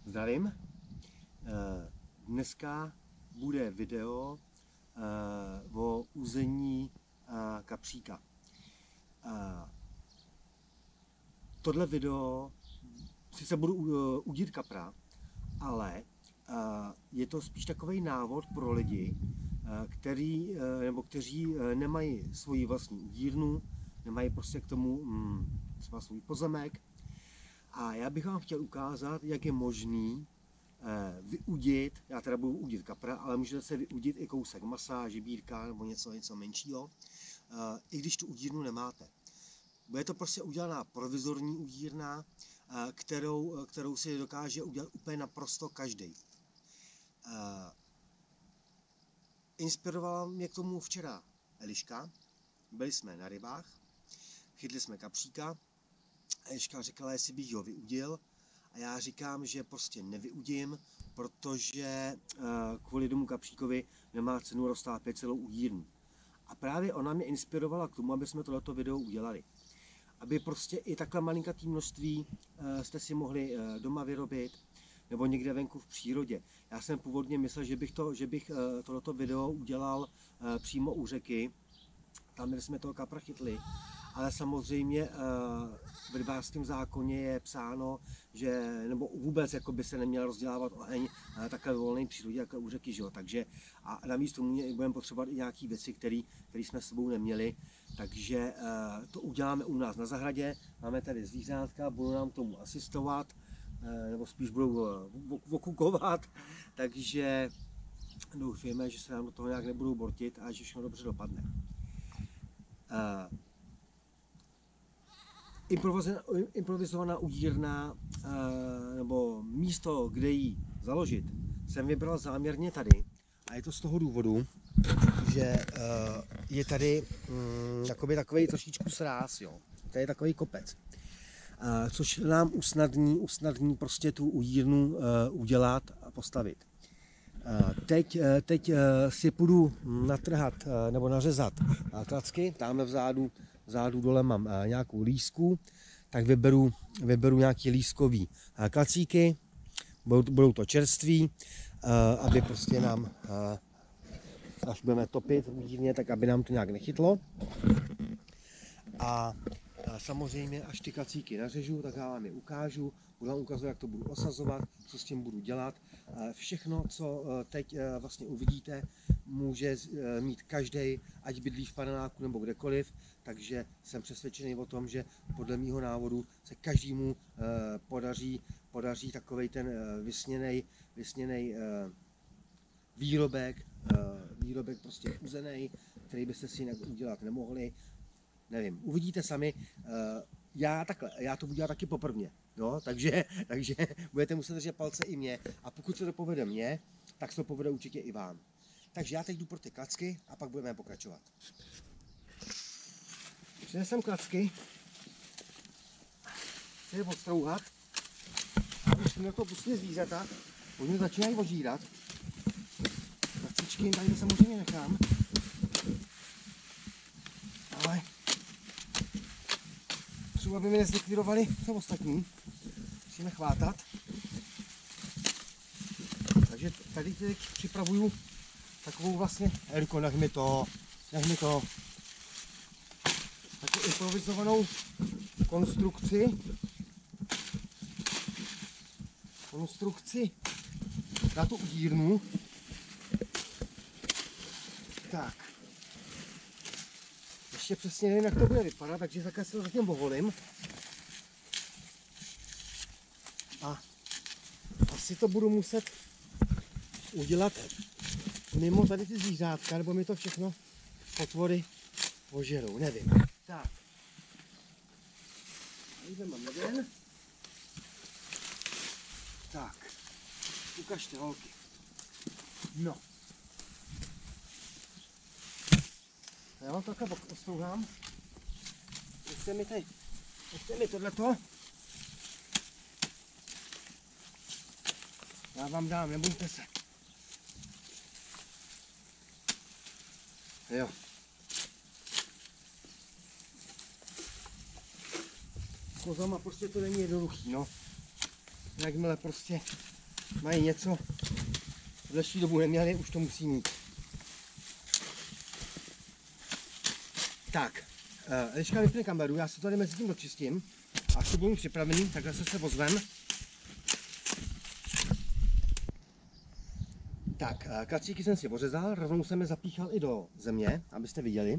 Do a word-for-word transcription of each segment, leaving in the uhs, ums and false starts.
Zdravím. Dneska bude video o úzení kapříka. Tohle video sice budu udít kapra, ale je to spíš takový návod pro lidi, který, nebo kteří nemají svoji vlastní udírnu, nemají prostě k tomu třeba svůj pozemek. A já bych vám chtěl ukázat, jak je možný vyudit, já teda budu udit kapra, ale můžete se vyudit i kousek masa, žibírka nebo něco, něco menšího, i když tu udírnu nemáte. Bude to prostě udělaná provizorní udírna, kterou, kterou si dokáže udělat úplně naprosto každý. Inspirovala mě k tomu včera Eliška, byli jsme na rybách, chytli jsme kapříka, Eliška říkala, jestli bych ho vyudil, a já říkám, že prostě nevyudím, protože kvůli tomu kapříkovi nemá cenu roztápět celou udírnu. A právě ona mě inspirovala k tomu, aby jsme tohleto video udělali. Aby prostě i takhle malinkatý množství jste si mohli doma vyrobit, nebo někde venku v přírodě. Já jsem původně myslel, že bych, to, že bych tohleto video udělal přímo u řeky, tam, kde jsme toho kapra chytli. Ale samozřejmě v rybářském zákoně je psáno, že, nebo vůbec jako by se neměl rozdělávat oheň takhle volné přírodě, jako u řeky, že jo? Takže a navíc tomu budeme potřebovat i nějaké věci, které jsme s sebou neměli. Takže to uděláme u nás na zahradě, máme tady zvířátka, budou nám tomu asistovat, nebo spíš budou okukovat, takže doufujeme, že se nám do toho nějak nebudou bortit a že všechno dobře dopadne. Improvizovaná udírna, nebo místo, kde ji založit, jsem vybral záměrně tady. A je to z toho důvodu, že je tady takový, takový trošičku sráz, jo. Tady je takový kopec, což nám usnadní, usnadní prostě tu udírnu udělat a postavit. Teď, teď si půjdu natrhat nebo nařezat klacky, tamhle vzadu, vzadu dole mám nějakou lísku, tak vyberu, vyberu nějaký lískový klacíky, budou, budou to čerství, aby prostě nám, až budeme topit udírně, tak aby nám to nějak nechytlo. A samozřejmě, až ty klacíky nařežu, tak já vám je ukážu, budu vám ukazovat, jak to budu osazovat, co s tím budu dělat. Všechno, co teď vlastně uvidíte, může mít každý, ať bydlí v paneláku nebo kdekoliv, takže jsem přesvědčený o tom, že podle mýho návodu se každému podaří, podaří takovej ten vysněnej, vysněnej výrobek, výrobek prostě uzenej, který byste si jinak udělat nemohli. Nevím, uvidíte sami, já takhle, já to budu dělat taky poprvně, no, takže, takže budete muset držet palce i mě, a pokud se to povede mně, tak se to povede určitě i vám. Takže já teď jdu pro ty klacky a pak budeme pokračovat. Přinesem klacky, chci je odstrouhat, a už jsme to pustili zvířata, oni začínají ožírat. Klacičky tady samozřejmě nechám, ale třeba by mi nezlikvidovali to ostatní, musíme chvátat. Takže tady teď připravuju takovou vlastně, Eriko, nech mi to, nech mi to, takovou improvizovanou konstrukci, konstrukci na tu udírnu. Tak, ještě přesně nevím, jak to bude vypadat, takže takhle se to zatím povolím. A asi to budu muset udělat mimo tady ty zvířátka, nebo mi to všechno potvory požerou, nevím. Tak, tady mám jeden. Tak, ukažte, holky. No. Já vám to takhle ostrouhám. Ještě mi tady, ještě mi tohleto. Já vám dám, nebojte se. Jo. kozama prostě to není jednoduchý, no. jakmile prostě mají něco, v dnešní dobu neměli, už to musí mít. Tak, Eliška vypne kameru, já si to tady mezi tím dočistím. Až to budu připravený, tak zase se ozvem. Tak, klacíky jsem si ořezal, rovnou jsem je zapíchal i do země, abyste viděli.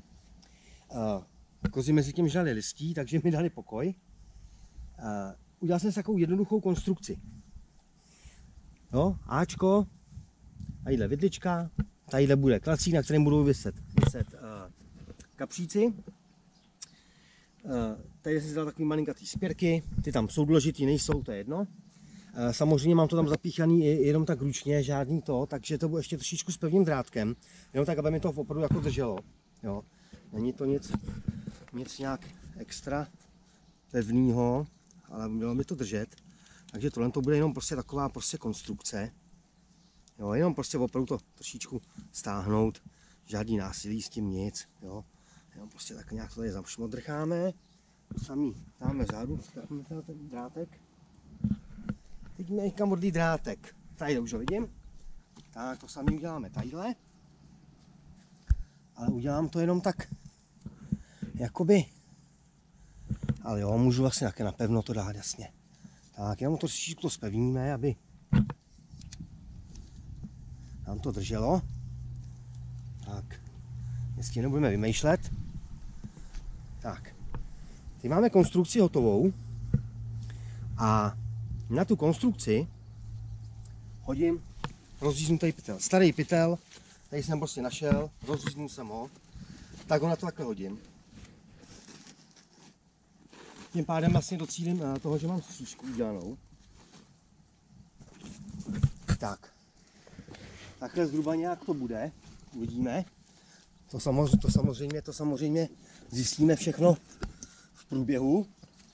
Kozy mezi tím žrali listí, takže mi dali pokoj. Udělal jsem si takovou jednoduchou konstrukci. Jo, Ačko, tadyhle vidlička, tadyhle bude klacík, na kterém budou vyset, vyset uh, kapříci. Uh, tady jsem si dal takový malinkatý spěrky, ty tam jsou důležitý, nejsou, to je jedno. Uh, samozřejmě mám to tam zapíchaný jenom tak ručně, žádný to, takže to bude ještě trošičku s pevným drátkem, jenom tak, aby mi to opravdu jako drželo. Jo. Není to nic, nic nějak extra pevnýho, ale mělo mi to držet. Takže tohle to bude jenom prostě taková prostě konstrukce. Jo, jenom prostě opravdu to trošičku stáhnout, žádný násilí s tím nic. Jo. Jenom prostě tak nějak to tady zamšmodrcháme. Sami dáme zádu, dáme ten drátek. Teď mě někam odlí drátek. Tady už ho vidím. Tak to sami uděláme tadyhle. Ale udělám to jenom tak, jakoby. Ale jo, můžu vlastně také napevno to dát, jasně. Tak, jenom to trošičku to spevníme, aby nám to drželo. Tak, jestli nebudeme vymýšlet. Tak, teď máme konstrukci hotovou a na tu konstrukci hodím rozříznutý pytel. Starý pytel, tady jsem prostě našel, rozříznul jsem ho, tak ho na to takhle hodím. Tím pádem vlastně docílím toho, že mám střížku udělanou. Tak. Takhle zhruba nějak to bude. Uvidíme. To samozřejmě, to samozřejmě, to samozřejmě zjistíme všechno v průběhu.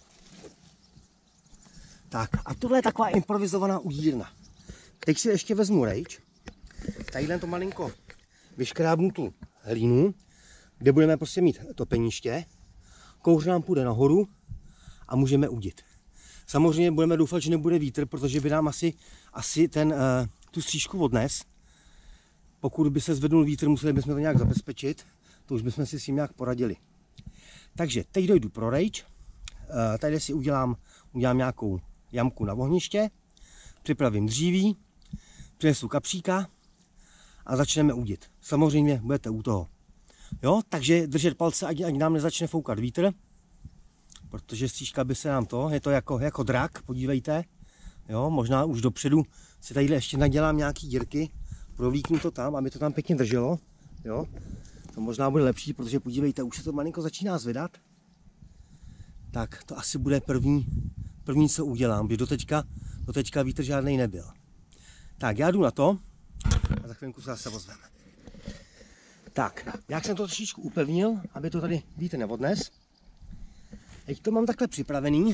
Tak a tohle je taková improvizovaná udírna. Teď si ještě vezmu rejč. Tadyhle to malinko vyškrábnu tu hlínu, kde budeme prostě mít topeniště. Kouř nám půjde nahoru a můžeme udit. Samozřejmě budeme doufat, že nebude vítr, protože by nám asi, asi ten, uh, tu střížku odnes. Pokud by se zvednul vítr, museli bychom to nějak zabezpečit. To už bychom si s tím nějak poradili. Takže teď dojdu pro rejč. Uh, tady si udělám, udělám nějakou jamku na ohniště. Připravím dříví. Přinesu kapříka a začneme udit. Samozřejmě budete u toho. Jo, takže držet palce, ať, ať nám nezačne foukat vítr. Protože střížka by se nám to, je to jako, jako drak, podívejte. Jo, možná už dopředu si tady ještě nadělám nějaký dírky, provlíknu to tam, aby to tam pěkně drželo. Jo, to možná bude lepší, protože podívejte, už se to malinko začíná zvedat. Tak to asi bude první, první co udělám, protože doteďka, doteďka vítr žádnej nebyl. Tak já jdu na to a za chvilku se zase ozveme. Tak, jak jsem to trošičku upevnil, aby to tady vítr neodnes. Teď to mám takhle připravený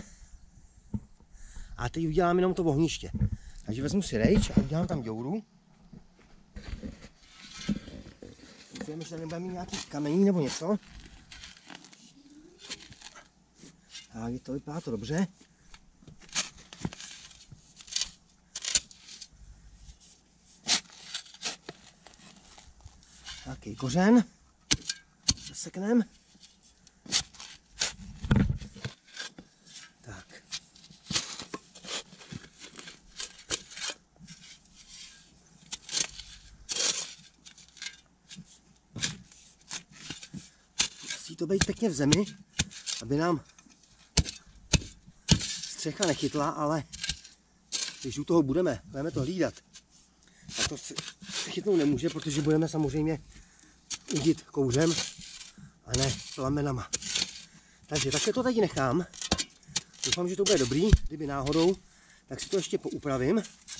a teď udělám jenom to ohniště. Takže vezmu si rejč a udělám tam děuru. Doufujeme, že nebudeme mít nějaký kamení nebo něco. Tak, to vypadá to dobře. Nějaký kořen. Zasekneme. Musí to být pěkně v zemi, aby nám střecha nechytla, ale když u toho budeme, budeme to hlídat, tak to se chytnout nemůže, protože budeme samozřejmě udit kouřem a ne plamenama. Takže takhle to tady nechám. Doufám, že to bude dobrý, kdyby náhodou, tak si to ještě poupravím.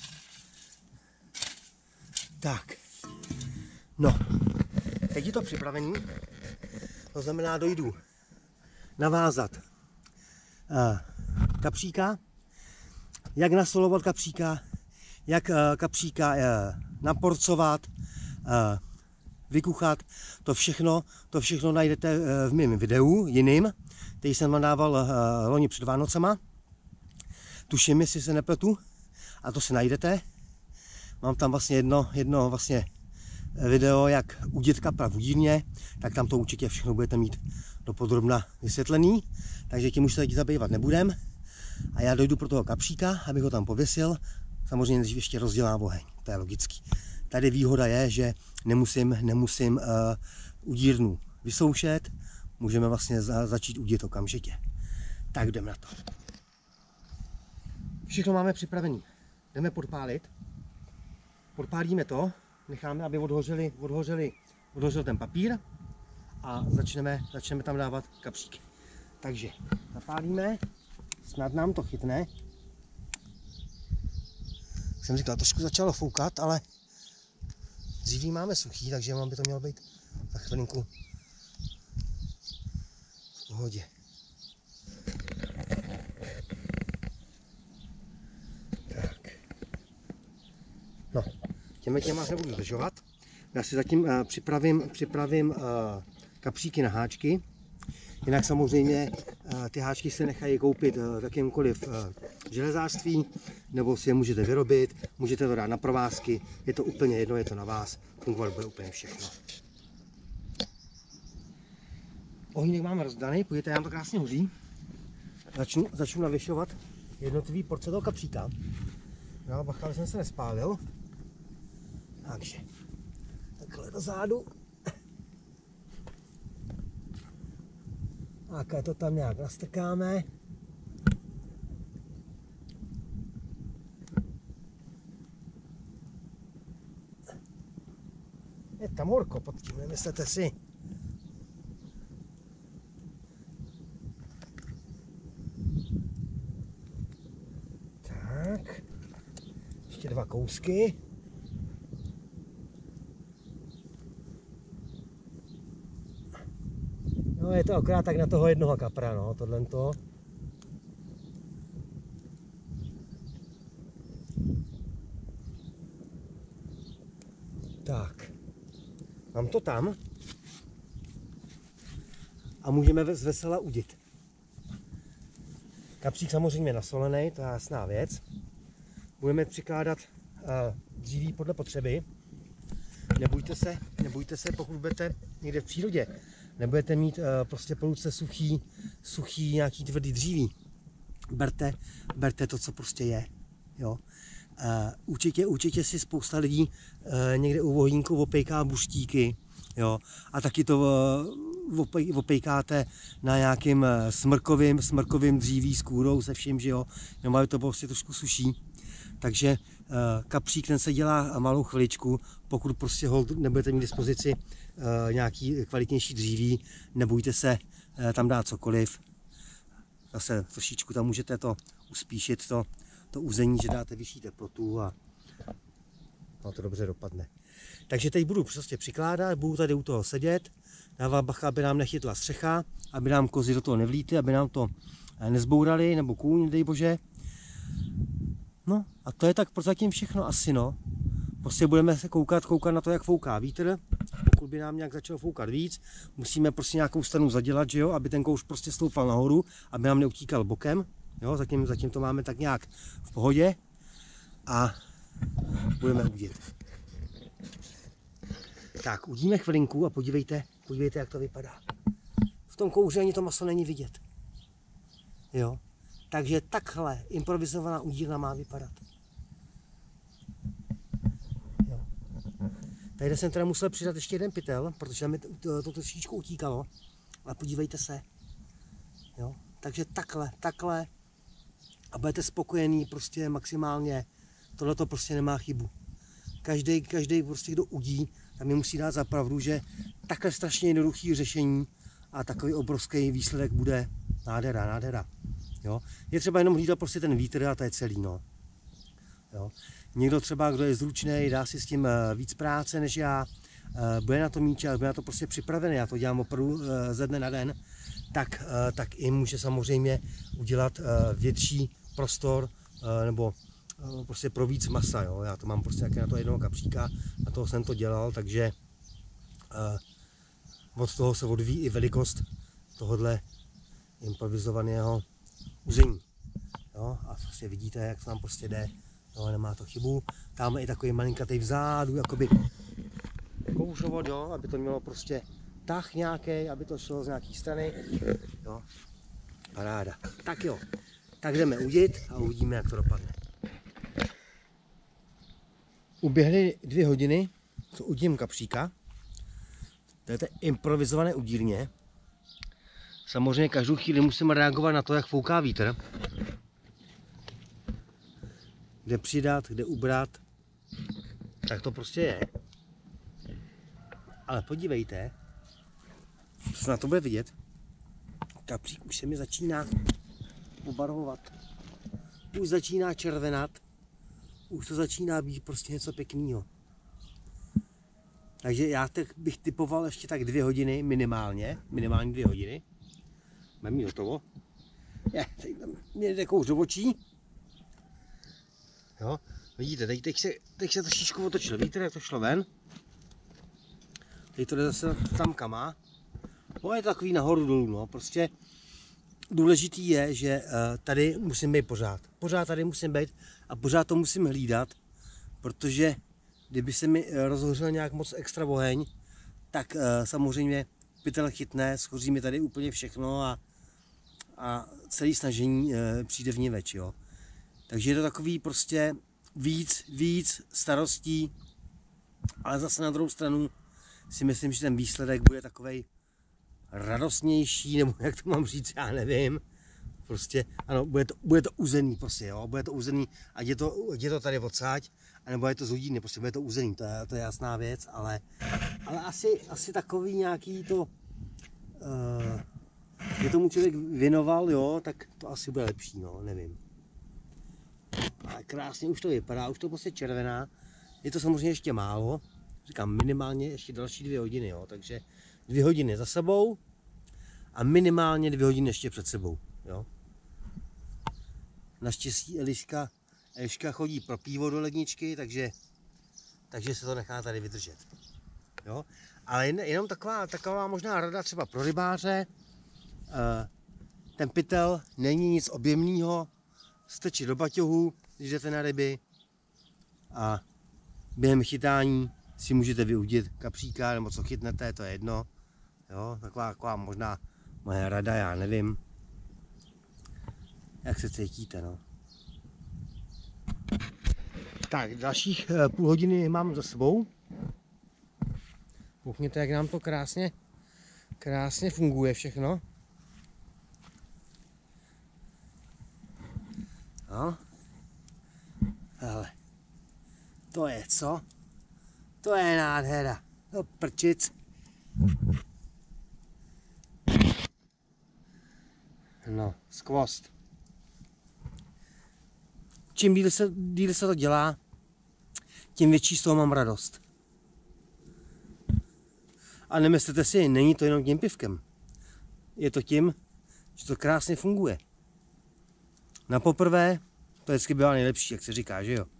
Tak, no, teď je to připravený. To znamená, dojdu navázat uh, kapříka, jak nasolovat kapříka, jak uh, kapříka uh, naporcovat, uh, vykuchat, to všechno, to všechno najdete uh, v mém videu jiným, který jsem vám dával uh, loni před Vánocema. tuším, jestli se nepletu, a to si najdete. Mám tam vlastně jedno, jedno vlastně video, jak udit kapra v udírně, tak tam to určitě všechno budete mít dopodrobna vysvětlený, takže tím už se taky zabývat nebudem. A já dojdu pro toho kapříka, abych ho tam pověsil. Samozřejmě než ještě rozdělám oheň, to je logický. Tady výhoda je, že nemusím, nemusím uh, udírnu vysoušet, můžeme vlastně za, začít udit okamžitě. Tak jdeme na to. Všechno máme připravené. Jdeme podpálit. Podpálíme to, necháme, aby odhořeli, odhořeli, odhořel ten papír a začneme, začneme tam dávat kapříky. Takže zapálíme, snad nám to chytne. Jsem říkal, trošku začalo foukat, ale dříví máme suchý, takže vám by to mělo být za chvilinku v pohodě. Tak. No, těmi těma nebudu zdržovat. Já si zatím uh, připravím, připravím uh, kapříky na háčky. Jinak samozřejmě uh, ty háčky se nechají koupit uh, v jakémkoliv uh, železářství, nebo si je můžete vyrobit, můžete to dát na provázky, je to úplně jedno, je to na vás, fungovat bude úplně všechno. Ohnínek máme rozdaný, pojďte, já to krásně hoří. Začnu, začnu navěšovat jednotlivý porce toho kapříka. No, bacha, aby jsem se nespálil. Takže, takhle dozadu. A to tam nějak nastrkáme. Je tam horko pod tím, nemyslete si. Tak, ještě dva kousky. No, je to akorát tak na toho jednoho kapra, no, tohle to. Tak, mám to tam a můžeme z vesela udit. Kapřík samozřejmě nasolený, to je jasná věc. Budeme přikládat uh, dříví podle potřeby. Nebojte se, nebojte se, pokud budete někde v přírodě, nebudete mít uh, prostě po ruce suchý, suchý nějaký tvrdý dříví. Berte, berte to, co prostě je. Jo. Uh, určitě, určitě si spousta lidí uh, někde u vohýnku opejká buštíky, jo, a taky to uh, opej, opejkáte na nějakým uh, smrkovým, smrkovým dříví s kůrou, se vším, že jo, nebo to prostě trošku suší. Takže uh, kapřík ten se dělá malou chviličku, pokud prostě hold nebudete mít k dispozici uh, nějaký kvalitnější dříví, nebojte se uh, tam dát cokoliv. Zase trošičku tam můžete to uspíšit, to, to uzení, že dáte vyšší teplotu a no, to dobře dopadne. Takže teď budu prostě přikládat, budu tady u toho sedět, dávám bacha, aby nám nechytla střecha, aby nám kozy do toho nevlítly, aby nám to nezbourali, nebo kůň, dej bože. No a to je tak prozatím všechno asi, no. Prostě budeme se koukat, koukat na to, jak fouká vítr. Pokud by nám nějak začal foukat víc, musíme prostě nějakou stranu zadělat, že jo, aby ten kouš prostě stoupal nahoru, aby nám neutíkal bokem. Jo, zatím, zatím to máme tak nějak v pohodě a budeme udit. Tak, udíme chvilinku a podívejte, podívejte, jak to vypadá. V tom kouři ani to maso není vidět. Jo, takže takhle improvizovaná udírna má vypadat. Jo. Tady jsem teda musel přidat ještě jeden pytel, protože mi to, to trošičku utíkalo. Ale podívejte se. Jo. Takže takhle, takhle. A budete spokojený prostě maximálně. Tohle to prostě nemá chybu. Každý, každý prostě, kdo udí, tam mi musí dát za pravdu, že takhle strašně jednoduchý řešení a takový obrovský výsledek bude nádhera, nádhera. Jo. Je třeba jenom hlídat prostě ten vítr a to je celý. No. Jo. Někdo třeba, kdo je zručný, dá si s tím víc práce než já, bude na to mít čas, bude na to prostě připravený, já to dělám opravdu ze dne na den, tak, tak i může samozřejmě udělat větší prostor nebo prostě pro víc masa. Jo. Já to mám prostě taky na to jednoho kapříka, na toho jsem to dělal, takže od toho se odvíjí i velikost tohohle improvizovaného uzení. Jo, a prostě vidíte, jak to tam prostě jde. No, nemá to chybu. Tam je i takový malinkatý vzadu, jakoby kouřovod, jo, aby to mělo prostě tah nějaký, aby to šlo z nějaký strany. Jo. Paráda. Tak jo, tak jdeme udit a uvidíme, jak to dopadne. Uběhly dvě hodiny, co udím kapříka. To je to improvizované udírně. Samozřejmě každou chvíli musíme reagovat na to, jak fouká vítr. Kde přidat, kde ubrat. Tak to prostě je. Ale podívejte, co na to bude vidět. Kapřík už se mi začíná pobarvovat. Už začíná červenat. Už to začíná být prostě něco pěkného. Takže já tak bych typoval ještě tak dvě hodiny minimálně. Minimálně dvě hodiny. Mám mít hotovo. Je, teď mě jde kouř do očí. Jo, vidíte, teď, teď, se, teď se trošičku otočil vítr, jak to šlo ven. Teď to jde zase tam kamá. No, je to takový nahoru dolů, no, prostě důležitý je, že uh, tady musím být pořád. Pořád tady musím být a pořád to musím hlídat, protože kdyby se mi rozhořel nějak moc extra oheň, tak uh, samozřejmě pytel chytne, schoří mi tady úplně všechno a, a celý snažení uh, přijde v niveč, jo. Takže je to takový prostě víc, víc starostí, ale zase na druhou stranu si myslím, že ten výsledek bude takovej radostnější, nebo jak to mám říct, já nevím. Prostě, ano, bude to, bude to uzený, prostě, jo, bude to uzený, ať je to, ať je to tady odsáď, anebo je to z hodiny, prostě bude to uzený, to je, to je jasná věc, ale, ale asi, asi takový nějaký to, uh, že tomu člověk věnoval, jo, tak to asi bude lepší, no, nevím. Ale krásně už to vypadá, už to prostě červená, je to samozřejmě ještě málo, říkám minimálně ještě další dvě hodiny, jo, takže dvě hodiny za sebou a minimálně dvě hodiny ještě před sebou, jo. Naštěstí Eliška, Eliška chodí pro pivo do ledničky, takže, takže se to nechá tady vydržet, jo. Ale jen, jenom taková, taková možná rada třeba pro rybáře, ten pytel není nic objemného, strčit do baťohu, když jdete na ryby a během chytání si můžete vyudit kapříka nebo co chytnete, to je jedno. Jo, taková, taková možná moje rada, já nevím, jak se cítíte, no. Tak, dalších půl hodiny mám za sebou. Koukněte, jak nám to krásně, krásně funguje všechno. No. Ale to je co? To je nádhera. To prčic. No, skvost. Čím díl se, díl se to dělá, tím větší z toho mám radost. A nemyslete si, není to jenom tím pivkem. Je to tím, že to krásně funguje. Na poprvé to vždycky byla nejlepší, jak se říká, že jo?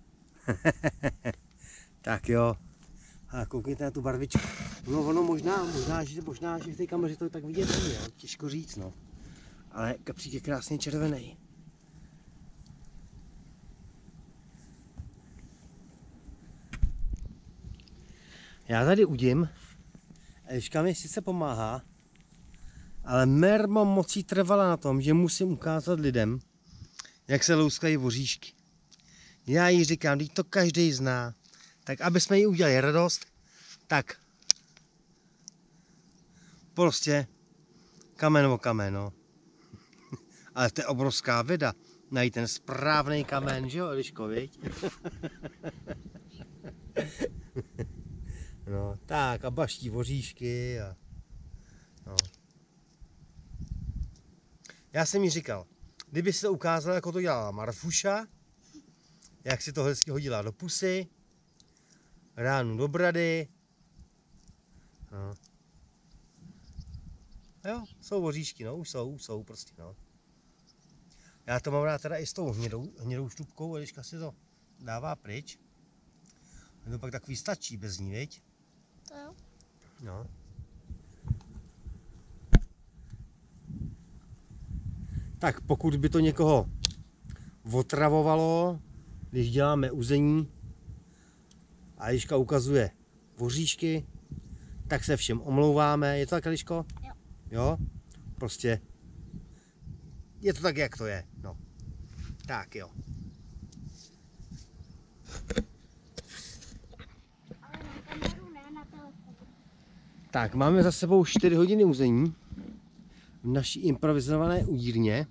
Tak jo. A koukněte na tu barvičku. No ono možná, možná, že, možná, že v té kameře to tak vidět není, jo? Těžko říct, no. Ale kapřík je krásně červený. Já tady udím. Eliška mi sice pomáhá, ale mermo mocí trvala na tom, že musím ukázat lidem, jak se louskají voříšky. Já jí říkám, když to každý zná, tak aby jsme jí udělali radost, tak prostě kamen o kamen, no. Ale to je obrovská věda, najít ten správný kamen, že jo, Eliško, viď? No, tak a baští voříšky a no. Já jsem jí říkal, kdyby si to ukázal, jako to dělala Marfuša, jak si to hezky hodila do pusy, ránu do brady, no. Jo, jsou voříšky, no, už jsou, už jsou prostě, no. Já to mám rád teda i s tou hnědou, hnědou štupkou, Eliška si to dává pryč. A to pak takový stačí bez ní, viď? To jo. No. Tak pokud by to někoho otravovalo, když děláme uzení a Eliška ukazuje voříšky, tak se všem omlouváme. Je to tak, Eliško? Jo. Jo? Prostě je to tak, jak to je. No. Tak jo. Ale na kameru, ne na telefon. Tak, máme za sebou čtyři hodiny uzení v naší improvizované udírně.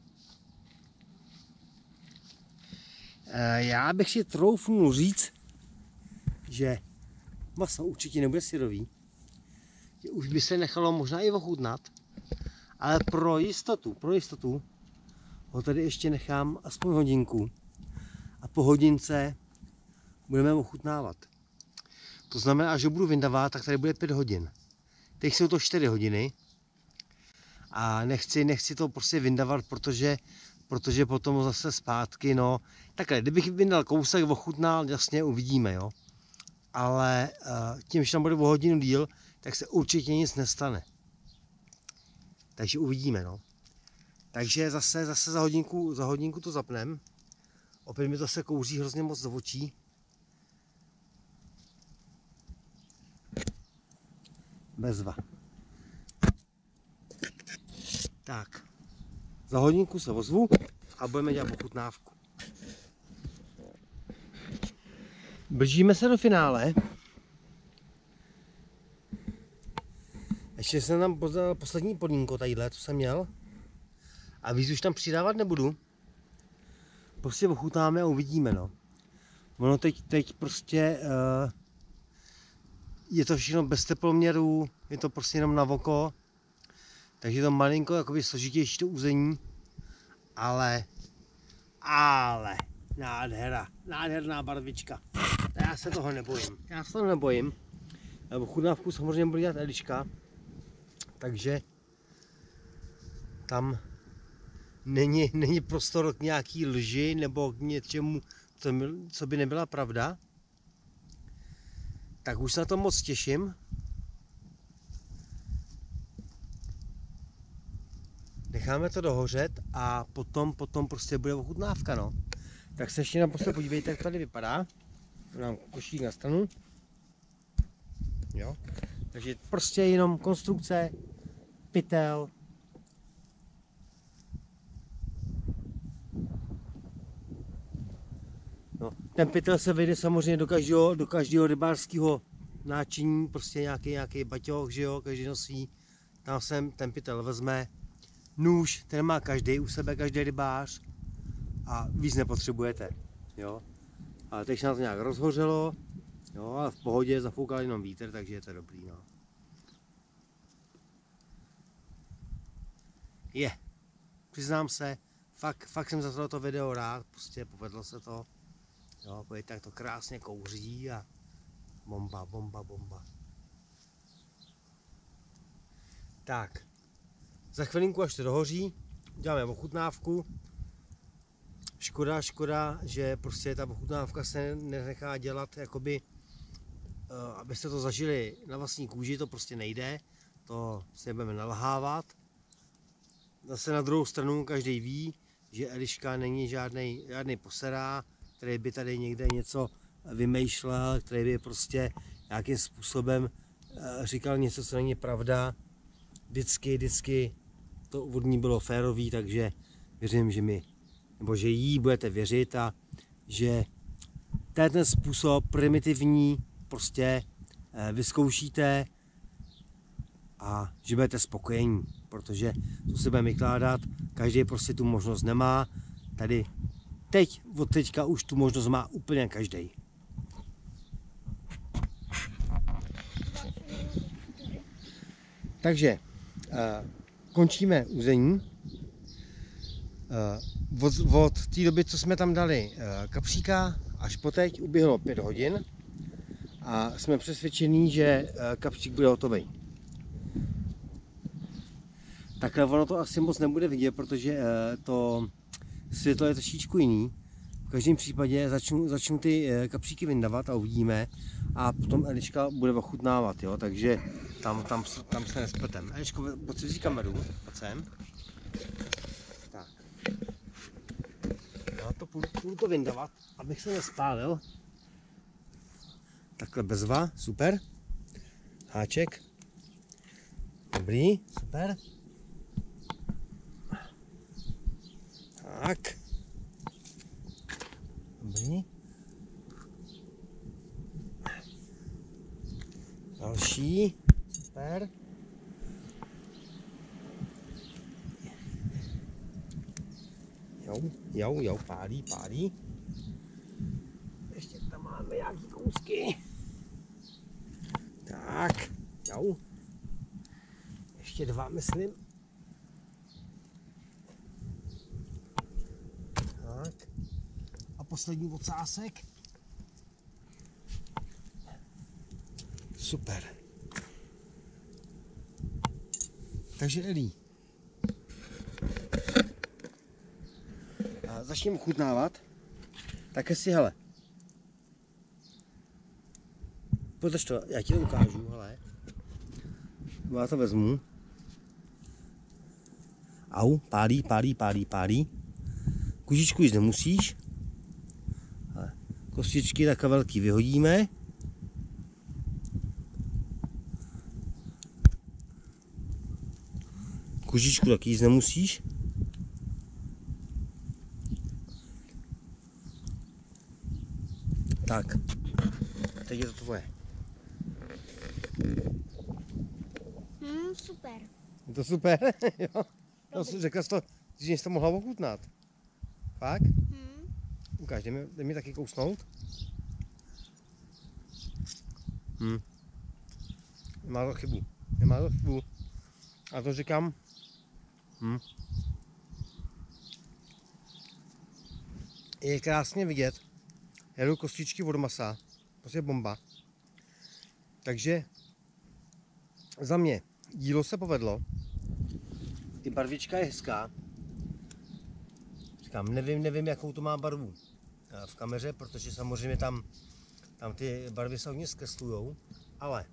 E, já bych si troufnul říct, že maso určitě nebude syrový, že už by se nechalo možná i ochutnat, ale pro jistotu, pro jistotu ho tady ještě nechám aspoň hodinku a po hodince budeme ochutnávat. To znamená, až ho budu vyndavat, tak tady bude pět hodin. Teď jsou to čtyři hodiny a nechci, nechci to prostě vyndavat, protože, protože potom zase zpátky, no. Takhle, kdybych vyndal kousek, ochutnal, jasně uvidíme, jo. Ale uh, tím, že tam bude o hodinu díl, tak se určitě nic nestane. Takže uvidíme, no. Takže zase, zase za hodinku, za hodinku to zapnem. Opět mi to se kouří hrozně moc do očí. Bezva. Tak, za hodinku se ozvu a budeme dělat ochutnávku. Blížíme se do finále. Ještě jsem tam pozdal poslední podmínko tadyhle, co jsem měl. A víc už tam přidávat nebudu. Prostě ochutnáme a uvidíme, no. Ono teď, teď prostě uh, je to všechno bez teploměrů, je to prostě jenom na oko. Takže je to malinko jakoby složitější to uzení. Ale, ale, nádhera, nádherná barvička. Já se toho nebojím, já se toho nebojím. Ochutnávku samozřejmě bude dělat Eliška. Takže tam není, není prostor k nějaký lži nebo k něčemu, co, co by nebyla pravda. Tak už se na to moc těším. Necháme to dohořet a potom, potom prostě bude ochutnávka, no. Tak se ještě naposled podívejte, jak tady vypadá. Dám košík na stranu. Jo. Takže prostě jenom konstrukce, pytel. No, ten pytel se vejde samozřejmě do každého, do každého rybářského náčiní, prostě nějaký, nějaký baťoch, že jo, každý nosí. Tam sem ten pytel vezme. Nůž, ten má každý u sebe, každý rybář. A víc nepotřebujete, jo. Ale teď se na to nějak rozhořelo, jo, ale v pohodě zafoukal jenom vítr, takže je to dobrý, no. Je, přiznám se, fakt, fakt jsem za to video rád, prostě povedlo se to. Jo, pojďte, tak to krásně kouří a bomba, bomba, bomba. Tak, za chvilinku, až to dohoří, uděláme ochutnávku. Škoda, škoda, že prostě ta ochutnávka se nenechá dělat, jakoby, abyste to zažili na vlastní kůži, to prostě nejde. To si budeme nalhávat. Zase na druhou stranu každý ví, že Eliška není žádnej, žádnej poserá, který by tady někde něco vymýšlel, který by prostě nějakým způsobem říkal něco, co není pravda. Vždycky, vždycky to od ní bylo férový, takže věřím, že mi, nebo že jí budete věřit a že ten způsob primitivní prostě vyzkoušíte a že budete spokojení, protože to se budeme vykládat, každý prostě tu možnost nemá, tady teď, od teďka už tu možnost má úplně každý. Takže uh, končíme uzení. Uh, od od té doby, co jsme tam dali uh, kapříka, až po teď uběhlo pět hodin a jsme přesvědčení, že uh, kapřík bude hotový. Takhle ono to asi moc nebude vidět, protože uh, to světlo je trošičku jiný. V každém případě začnu, začnu ty uh, kapříky vyndavat a uvidíme a potom Eliška bude ochutnávat, jo? Takže tam, tam, tam se nespletem. Eliško, pojď si vzít kameru, pojď sem. Tak. Já to půjdu, půjdu to vyndavat, abych se nespálil. Takhle bezva, super. Háček. Dobrý, super. Tak. Dobrý. Další. Super. Jo, jo, jo, pálí, pálí. Ještě tam máme nějaký kousky. Tak, jo. Ještě dva, myslím. Tak. A poslední ocásek. Super. Takže Elí. A začněme chutnávat. Tak si, hele. Podrž to, já ti to ukážu, hele. Já to vezmu. Au, pálí, pálí, pálí, pálí. Kužičku již nemusíš. Kostičky takhle velký vyhodíme. Kužičku taky jíst nemusíš. Tak, teď je to tvoje. Hmm, super. Je to super, jo? No, řekla jsi to, že jsi to mohla ochutnat. Fakt? Hmm. Ukáž, dej mi, dej mi taky kousnout. Hm. Nemá to chybu. Nemá to chybu. A to říkám. Hm. Je krásně vidět. Jedu kostičky od masa. Prostě bomba. Takže za mě dílo se povedlo. I barvička je hezká. Říkám, nevím, nevím, jakou to má barvu v kameře, protože samozřejmě tam, tam ty barvy se hodně zkreslujou, ale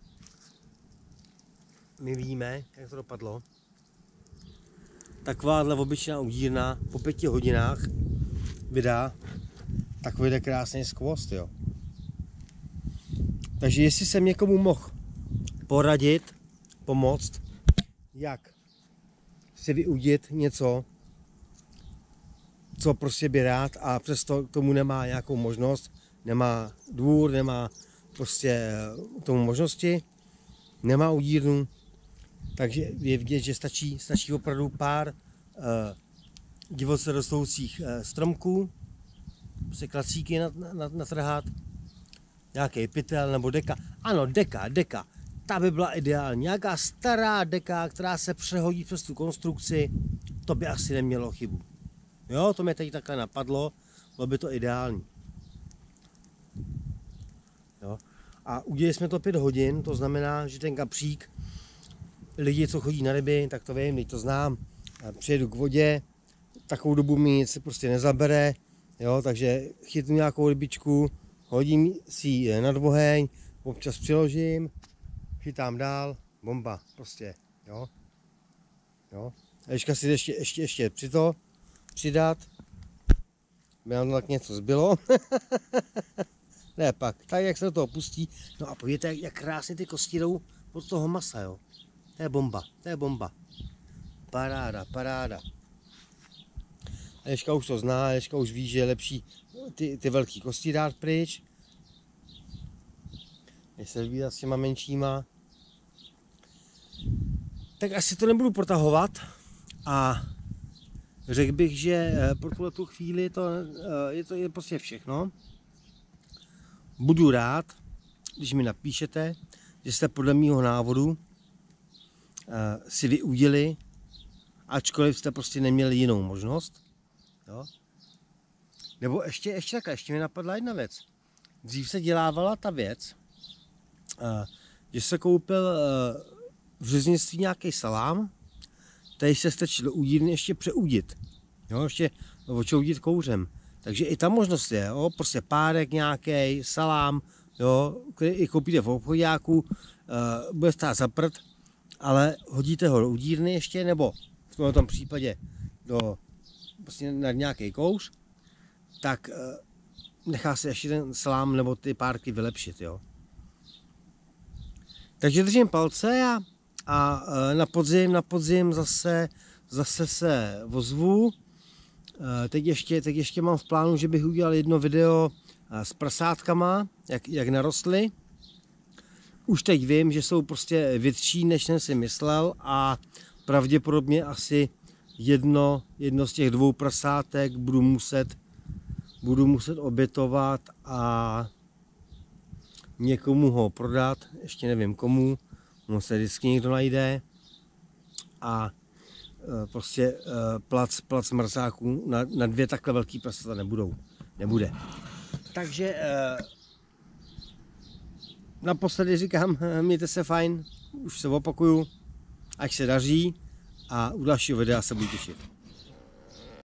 my víme, jak to dopadlo. Takováhle obyčejná udírna po pěti hodinách vydá takovýhle krásný skvost, jo. Takže jestli jsem někomu mohl poradit, pomoct, jak si vyudit něco, co prostě by rád a přesto k tomu nemá nějakou možnost, nemá dvůr, nemá prostě tomu možnosti, nemá udírnu, takže je vidět, že stačí, stačí opravdu pár uh, divoce rostoucích uh, stromků, prostě klacíky natrhat, nějaký pytel nebo deka. Ano, deka, deka, ta by byla ideální. Nějaká stará deka, která se přehodí přes tu konstrukci, to by asi nemělo chybu. Jo, to mě teď takhle napadlo, bylo by to ideální. Jo. A udělali jsme to pět hodin, to znamená, že ten kapřík, lidi, co chodí na ryby, tak to vím, teď to znám, přijedu k vodě, takovou dobu mi nic prostě nezabere, jo, takže chytnu nějakou rybičku, hodím si ji nad oheň, občas přiložím, chytám dál, bomba, prostě, jo. Jo. A ještě si ještě, ještě, ještě při to přidat, by nám tak něco zbylo. Ne pak, tak jak se do toho pustí, no a podívejte, jak, jak krásně ty kosti jdou od toho masa, jo. To je bomba, to je bomba. Paráda, paráda. Ježka už to zná, Ježka už ví, že je lepší ty, ty velký kosti dát pryč. Než se líbí s těma menšíma. Tak asi to nebudu protahovat a řekl bych, že pro tuhle chvíli to je, to je prostě všechno. Budu rád, když mi napíšete, že jste podle mýho návodu si vyudili, ačkoliv jste prostě neměli jinou možnost. Jo? Nebo ještě, ještě takhle, ještě mi napadla jedna věc. Dřív se dělávala ta věc, že se koupil v řeznictví nějaký salám, tady se stačí do udírny ještě přeudit. Jo, ještě očoudit kouřem. Takže i ta možnost je, jo, prostě párek nějaký, salám, jo, který i koupíte v obchodáku, uh, bude stát za prd, ale hodíte ho do udírny ještě, nebo v tomto případě do, prostě na nějaký kouř tak eh, nechá se ještě ten salám nebo ty párky vylepšit, jo. Takže držím palce a, a eh, na podzim, na podzim zase, zase se ozvu. Eh, teď, ještě, teď ještě mám v plánu, že bych udělal jedno video eh, s prasátkama, jak, jak narostly. Už teď vím, že jsou prostě větší, než jsem si myslel, a pravděpodobně asi jedno, jedno z těch dvou prasátek budu muset, budu muset obětovat a někomu ho prodat, ještě nevím komu, on se vždycky někdo najde, a e, prostě e, plac, plac mrzáků na, na dvě takhle velký prasata nebudou, nebude. Takže e, naposledy říkám, mějte se fajn, už se opakuju, ať se daří, a u dalšího videa se budu těšit.